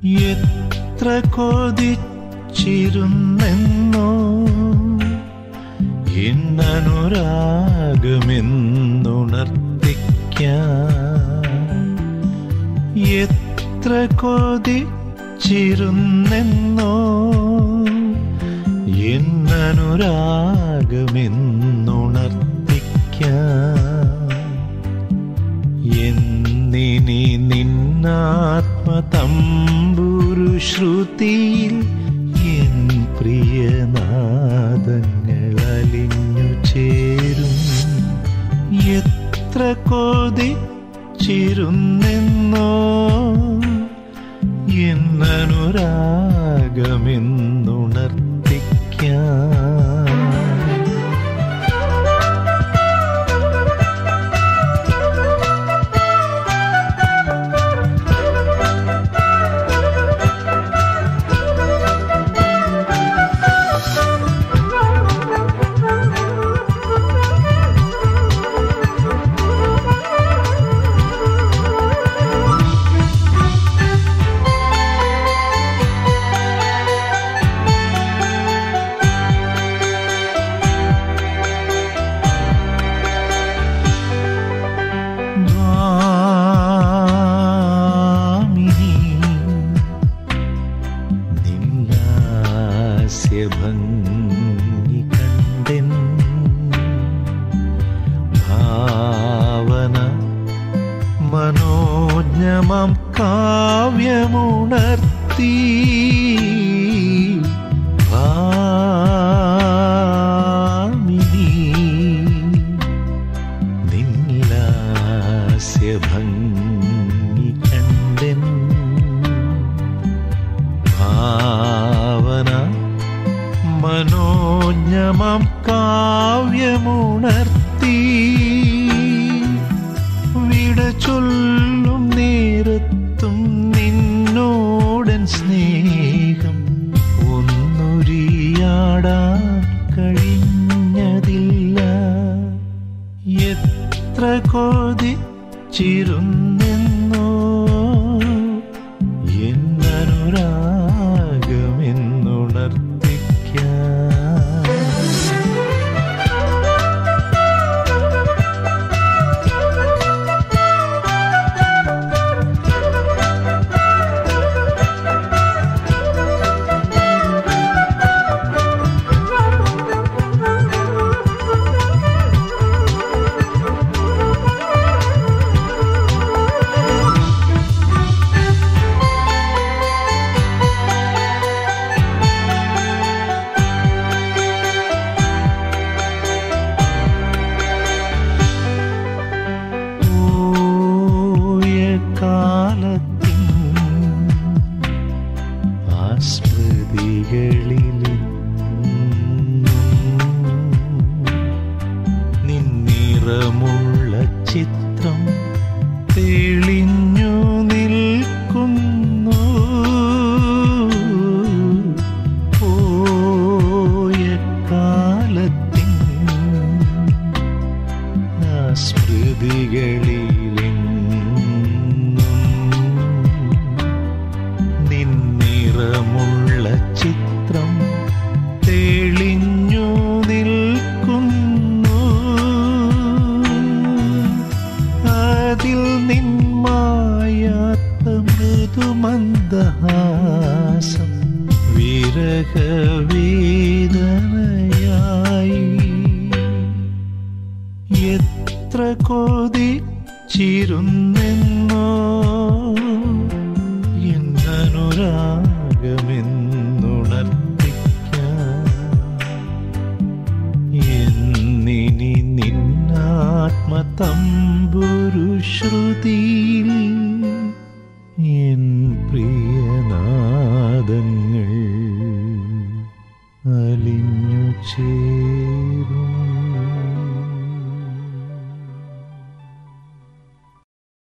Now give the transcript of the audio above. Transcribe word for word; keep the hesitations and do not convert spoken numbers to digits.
എത്ര കൊതിച്ചിരുന്നെന്നോ എന്നനുരാഗമെന്നുണർത്തിക്കാൻ, എത്ര കൊതിച്ചിരുന്നെന്നോ എന്നനുരാഗമെന്നുണർത്തിക്കാൻ. എന്നിനി നിന്നാത്മതമ്പുരു ശ്രുതിയിൽ എൻ പ്രിയനാദങ്ങൾ അലിഞ്ഞു ചേരും. എത്ര കൊതിച്ചിരുന്നെന്നോ എന്നനുരാഗമെന്നുണർത്തിക്കാൻ. ഭംഗി കണ്ടെൻ ഭാവന മനോജ്ഞമം കാവ്യമുണർത്തി. ഭാമിനി നിൻലാസ്യഭംഗി കണ്ടെൻ ഭാവന മനോജ്ഞമം കാവ്യമുണർത്തി. വിട ചൊല്ലും നേരത്തും നിന്നോടൻ സ്നേഹം ഒന്നുരിയാടാൻ കഴിഞ്ഞതില്ല. എത്ര കൊതിച്ചിരുന്നെന്നോ എന്നനുരാഗമെന്നുണർത്തി. കാലത്തിൻ ആ സ്മൃതികളിൽ നിന്നിറമുള്ള ചിത്രം തെളിഞ്ഞു നിൽക്കുന്നു. പോയ കാലത്തിൻ ആ സ്മൃതികളിൽ നിറമുള്ള ചിത്രം തെളിഞ്ഞു നിൽക്കുന്നു. അതിൽ നിന്മായാത്ത മൃദുമന്ദഹാസം വിരഹവേദനയായി. എത്ര കൊതിച്ചിരുന്നെന്നോ എന്നനുരാഗമെന്നുണർത്തിക്കാൻ. എന്നിനി നിന്നാത്മതമ്പുരു ശ്രുതിയിൽ എൻ പ്രിയനാദങ്ങൾ അലിഞ്ഞു ചേരും.